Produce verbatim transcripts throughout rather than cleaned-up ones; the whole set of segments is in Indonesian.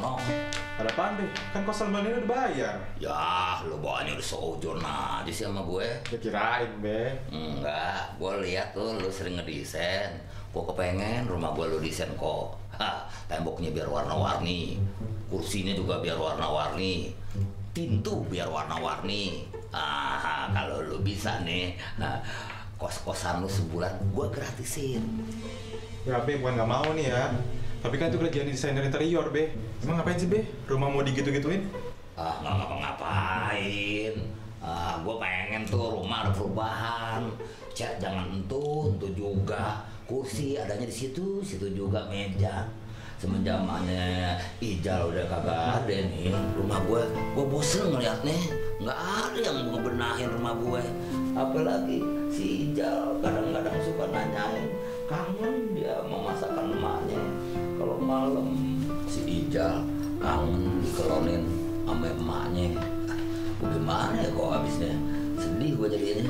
sono. Ada apaan, Be? Kan kos Salman ini udah bayar. Ya, lu bawaannya udah seujon aja sih sama gue. Ya kirain, Be. Enggak, gue lihat tuh lu sering ngedesain. Gue kepengen rumah gue lu desain kok. Hah, temboknya biar warna-warni, kursinya juga biar warna-warni, pintu biar warna-warni. Ah, kalau lu bisa nih, nah, kos-kosan lu sebulan gue gratisin. Ya, Be, bukan nggak mau nih ya. Tapi kan itu kerjaan desainer interior, Be. Emang ngapain sih, Be? Rumah mau digitu-gituin? Ah, nggak ngapa-ngapain. Ah, gue pengen tuh rumah ada perubahan. Cat jangan entu, entu juga. Kursi adanya di situ, situ juga meja. Semenjamannya Ijal udah kagak ada nih rumah gue, gue bosen ngeliatnya. Nggak ada yang ngebenahin rumah gue. Apalagi si Ijal kadang-kadang suka nanyain, kangen dia mau masakan emaknya. Kalau malam si Ijal kangen dikelonin sama emaknya. Bagaimana ya kok habisnya? Sedih gue jadinya.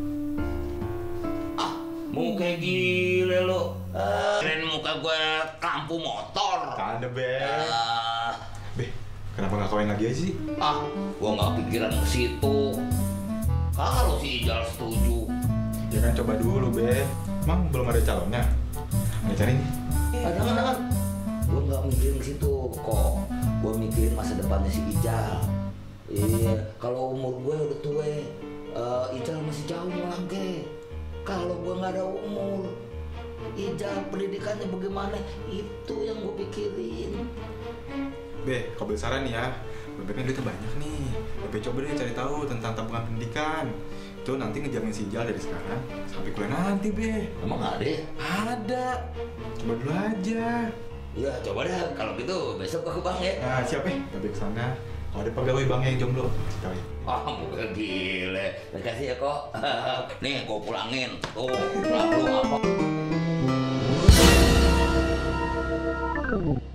Ah, muka gile lo. Uh, keren muka gue lampu motor. Ada, Be. Uh, Be, kenapa nggak kawin lagi aja sih? ah, gue nggak pikiran ke situ. Kalau si Ijal setuju. Ya kan coba dulu, Be. Emang belum ada calonnya? Nggak cari nih? Kadang-kadang gue nggak mikirin ke situ kok. Gue mikirin masa depannya si Ijal. Iya, kalau umur gue udah tua, uh, Ijal masih jauh melangke. Kalau gue nggak ada umur, Ijal pendidikannya bagaimana? Itu yang gue pikirin. Be, kau beli saran nih ya. Bebe kan duitnya banyak nih. Bebe coba deh cari tahu tentang tabungan pendidikan. Itu nanti ngejamin si Ijal dari sekarang sampai kuliah nanti, Be. Emang ada? Ada. Coba dulu aja. Ya coba deh, kalau gitu besok gue ke bank ya. Nah, siap ya? Bebe kesana. Kalau ada pegawai bank yang jomblo, kasih tahu ya. Ah, bukan gile. Terima kasih ya kok. Nih, gue pulangin. Tuh, pulang lu apa?